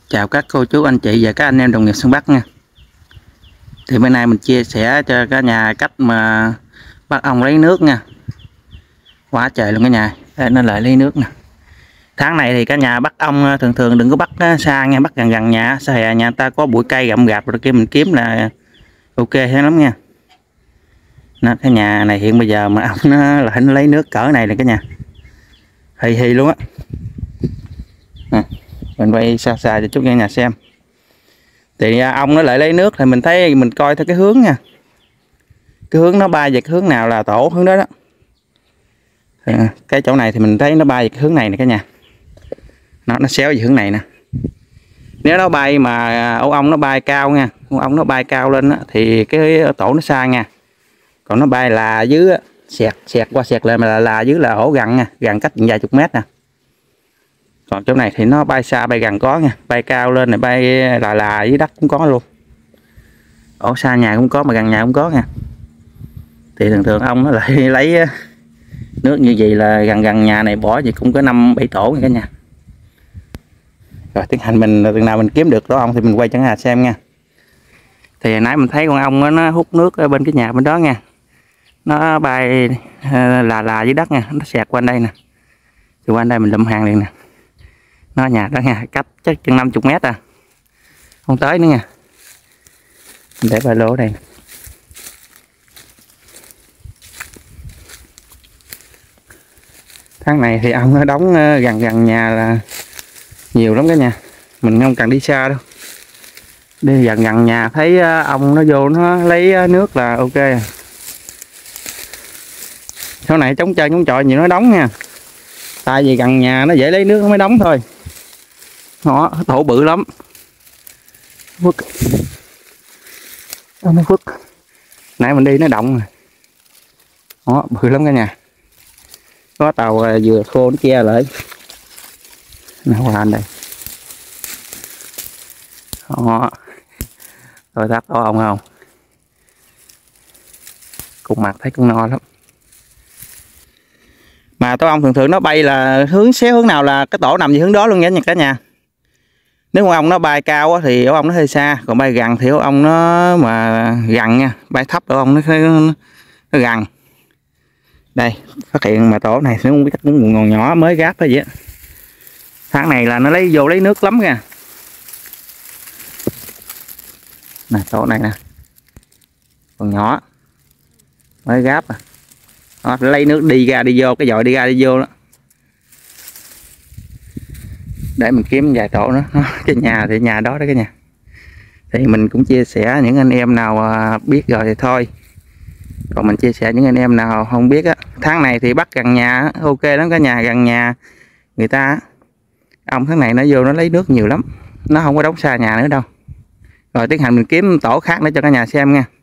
Chào các cô chú anh chị và các anh em đồng nghiệp sân Bắc nha. Thì bữa nay mình chia sẻ cho cả nhà cách mà bắt ong lấy nước nha. Quá trời luôn cả nhà. Đây nó lại lấy nước nè. Tháng này thì cả nhà bắt ong thường đừng có bắt xa nha, bắt gần nhà. Xa hè nhà ta có bụi cây gậm gạp rồi kia mình kiếm là ok hết lắm nha. Nó cái nhà này hiện bây giờ mà ong nó lại nó lấy nước cỡ này là cả nhà. Hì luôn á. Mình quay xa cho chút cả nhà xem. Thì ong nó lại lấy nước thì mình thấy mình coi theo cái hướng nha, cái hướng nó bay về cái hướng nào là tổ hướng đó đó. Cái chỗ này thì mình thấy nó bay về cái hướng này nè cả nhà, nó xéo về hướng này nè. Nếu nó bay mà ổ ong nó bay cao nha, ong nó bay cao lên đó, thì cái tổ nó xa nha. Còn nó bay là dưới xẹt qua xẹt lên mà là dưới là ổ gần nha, gần cách vài chục mét nè. Còn chỗ này thì nó bay xa bay gần có nha, bay cao lên này bay là dưới đất cũng có luôn. Ở xa nhà cũng có mà gần nhà cũng có nha. Thì thường ong nó lại lấy nước như vậy là gần nhà này bỏ gì cũng có 5-7 tổ nha cả nhà. Rồi tiến hành mình từng nào mình kiếm được đó ong thì mình quay cho cả nhà xem nha. Thì hồi nãy mình thấy con ong nó hút nước ở bên cái nhà bên đó nha. Nó bay là dưới đất nha, nó xẹt qua đây nè. Thì qua đây mình lụm hàng liền nè. Nó nhà đó nha, cách chắc chừng 50 mét à. Không tới nữa nha. Mình để ba lô ở đây. Tháng này thì ong nó đóng gần nhà là nhiều lắm cả nhà. Mình không cần đi xa đâu. Đi gần nhà thấy ong nó vô nó lấy nước là ok à. Sau này trống chơi trống chọi nhiều nó đóng nha. Tại vì gần nhà nó dễ lấy nước nó mới đóng thôi. Đó, tổ bự lắm. Phước. Nó phước. Nãy mình đi nó động rồi. Đó, bự lắm cả nhà. Có tàu vừa khô nó che lại. Nó qua anh đây. Đó. Rồi thắt tổ ong không? Cục mặt thấy cũng no lắm. Mà tổ ong thường nó bay là xéo hướng nào là cái tổ nằm về hướng đó luôn nha cả nhà. Nếu con ong nó bay cao thì ổ ong nó hơi xa, còn bay gần thì ổ ong nó mà gần nha, bay thấp ổ ong nó gần. Đây, phát hiện mà tổ này nó không biết cũng còn nhỏ mới gáp thôi vậy. Tháng này là nó lấy nước lắm nha. Nè, tổ này nè. Còn nhỏ. Mới gáp à. Đó, lấy nước đi ra đi vô, cái dội đi ra đi vô đó. Để mình kiếm vài tổ nữa. Cái nhà thì nhà đó đó cả nhà. Thì mình cũng chia sẻ những anh em nào biết rồi thì thôi. Còn mình chia sẻ những anh em nào không biết á. Tháng này thì bắt gần nhà ok lắm cả nhà, gần nhà người ta. Ong tháng này nó vô nó lấy nước nhiều lắm. Nó không có đóng xa nhà nữa đâu. Rồi tiến hành mình kiếm tổ khác nữa cho cả nhà xem nha.